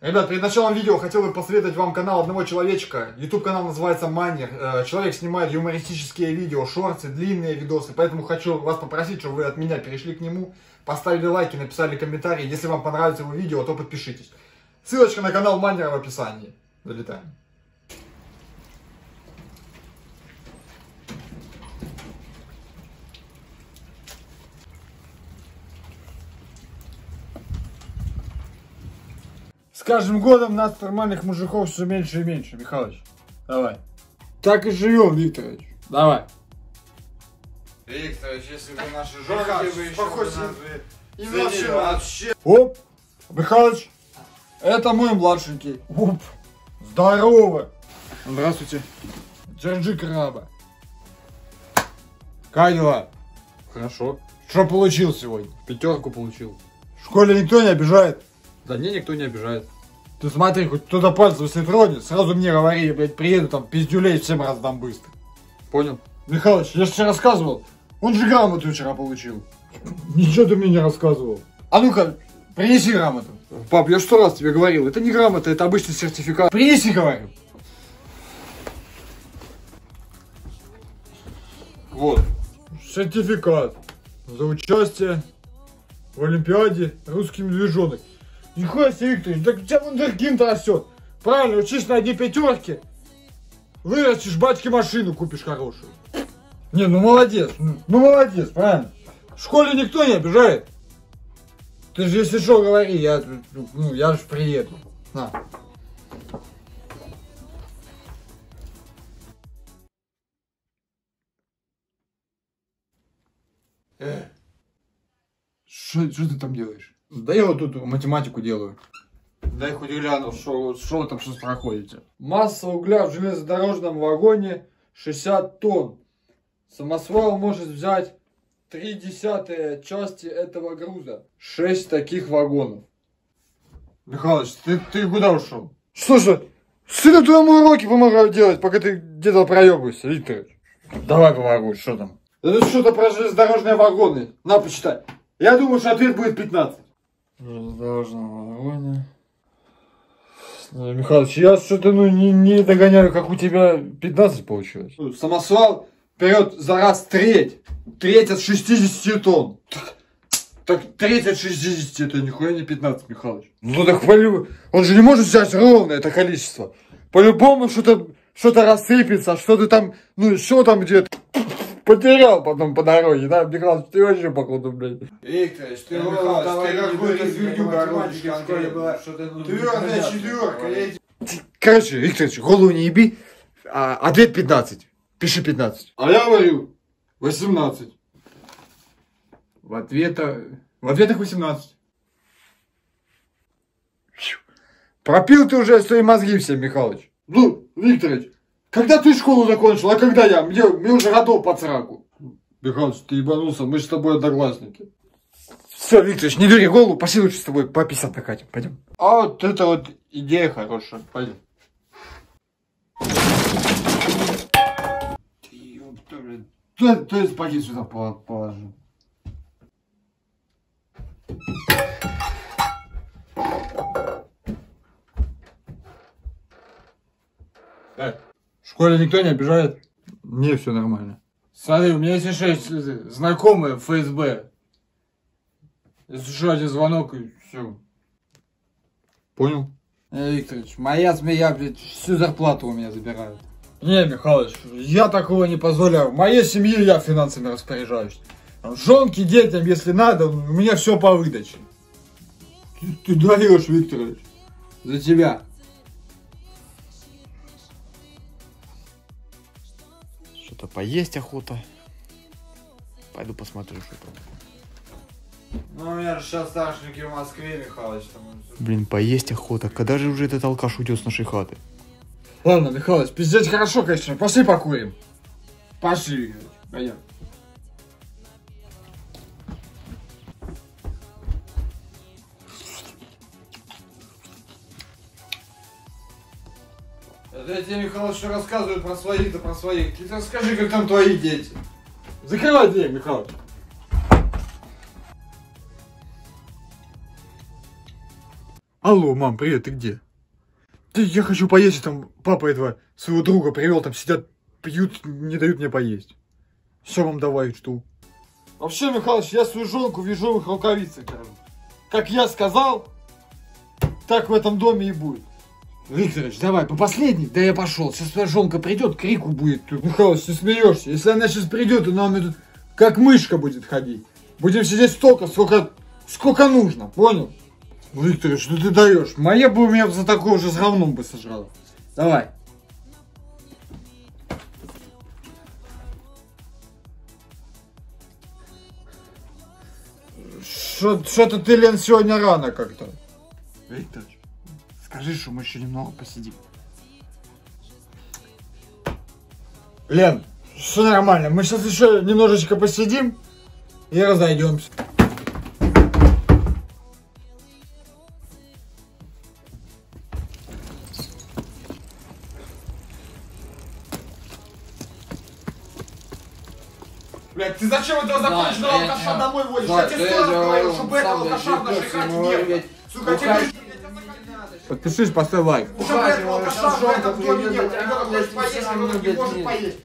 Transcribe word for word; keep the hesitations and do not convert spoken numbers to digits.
Ребят, перед началом видео хотел бы посоветовать вам канал одного человечка. YouTube канал называется Манер. Человек снимает юмористические видео, шорты, длинные видосы. Поэтому хочу вас попросить, чтобы вы от меня перешли к нему, поставили лайки, написали комментарии. Если вам понравится его видео, то подпишитесь. Ссылочка на канал Манера в описании. Залетаем. С каждым годом нас, нормальных мужиков, все меньше и меньше. Михалыч, давай. Так и живем, Викторович. Давай. Викторович, если бы наши жёлки бы еще бы нас бы И ценили вообще. Оп, Михалыч, это мой младшенький. Оп, здорово. Здравствуйте. Держи краба. Как дела? Хорошо. Что получил сегодня? Пятерку получил. В школе никто не обижает? Да не, никто не обижает. Ты смотри, хоть кто-то пальцем если тронет, сразу мне говори, я, блядь, приеду там пиздюлей всем раздам быстро. Понял? Михалыч, я же тебе рассказывал, он же грамоту вчера получил. Ничего ты мне не рассказывал. А ну-ка, принеси грамоту. Пап, я сто раз тебе говорил, это не грамота, это обычный сертификат. Принеси, говорю. Вот. Сертификат за участие в Олимпиаде русский медвежонок. Нихуя себе, Викторович, так у тебя вундеркинд растет. Правильно, учись на одни пятерки. Вырастешь, батьке машину купишь хорошую. Не, ну молодец, ну, ну молодец, правильно. В школе никто не обижает. Ты же если что говори, я, ну, я же приеду. На. Э. Что ты там делаешь? Да я вот тут математику делаю. Дай хоть гляну, что вы там сейчас проходите. Масса угля в железнодорожном вагоне шестьдесят тонн. Самосвал может взять три десятые части этого груза. шесть таких вагонов. Михалыч, ты, ты куда ушел? Что же? Сына твоему уроки помогаю делать, пока ты где-то проебываешься, Викторович. Давай помогу, что там? Это что-то про железнодорожные вагоны. На, почитай. Я думаю, что ответ будет пятнадцать. Железнодорожном вагоне. Михалыч, я что-то ну, не, не догоняю, как у тебя пятнадцать получилось. Самосвал берет за раз треть. Треть от шестидесяти тонн. Так, так треть от шестидесяти, это нихуя не пятнадцать, Михалыч. Ну так полю... Он же не может взять ровно это количество. По-любому что-то что-то рассыпется, что-то там, ну еще там где-то потерял потом по дороге, да, Михалыч, ты вообще походу, блядь. Викторович, ты какую-то фигню городишь в школе была. Твердая четверка. Короче, Викторович, голову не еби, а, ответ пятнадцать. Пиши пятнадцать. А я говорю восемнадцать. В ответа... В ответах восемнадцать. Пропил ты уже свои мозги все, Михалыч. Ну, Викторович, когда ты школу закончил, а когда я? Мне, мне уже годов по сраку. Михалыч, ты ебанулся, мы же с тобой одноклассники. Все, Викторович, не дури голову, пошли лучше с тобой по пятьдесят накатим, пойдем. А вот это вот идея хорошая, пойдем. То, то есть пакет сюда положи. Так, в школе никто не обижает? Не, все нормально. Смотри, у меня есть еще знакомые в эф эс бэ. Если что, один звонок и все. Понял? Э, Викторович, моя змея, блядь, всю зарплату у меня забирают. Не, Михалыч, я такого не позволяю. В моей семье я финансами распоряжаюсь. Жонки, детям, если надо, у меня все по выдаче. Ты, ты даешь, Викторович. За тебя. Что-то поесть охота. Пойду посмотрю, что там. Ну, у меня же сейчас старшенький в Москве, Михалыч. Там... Блин, поесть охота. Когда же уже этот алкаш уйдет с нашей хаты? Ладно, Михалыч, пиздеть хорошо, конечно. Пошли покурим. Пошли, Викторович. Пойдем. Это я тебе, Михалыч, что рассказывают про своих-то, про своих. Ты расскажи, как там твои дети. Закрывай дверь, Михалыч. Алло, мам, привет, ты где? Да я хочу поесть, там папа этого своего друга привел, там сидят, пьют, не дают мне поесть. Все, мам, давай, жду. Вообще, Михалыч, я свою жонку в ежовых рукавицах, короче. Как я сказал, так в этом доме и будет. Викторович, давай, по последней, да я пошел. Сейчас твоя жонка придет, крику будет тут. Михалыч, ты смеешься. Если она сейчас придет, то нам тут как мышка будет ходить. Будем сидеть столько, сколько, сколько нужно, понял? Викторович, что ты даешь? Моя бы у меня за такое уже с говном бы сожрала. Давай. Что-то ты, Лен, сегодня рано как-то. Викторович, скажи, что мы еще немного посидим. Лен, все нормально. Мы сейчас еще немножечко посидим и разойдемся. Блядь, ты зачем этого законченного Да, алкаша я- домой водишь? Да, Я тебе да, сто раз я говорил, вам чтобы этого сам алкаша в нашей зачем хате ему не было. говорить? Сука, тебе Уходи. Подпишись, поставь лайк. уже этого Уходи, алкаша в жонка этом доме не было. придет, Ребенок а, хочет блядь, поесть, сам ребенок не будет может нет. поесть.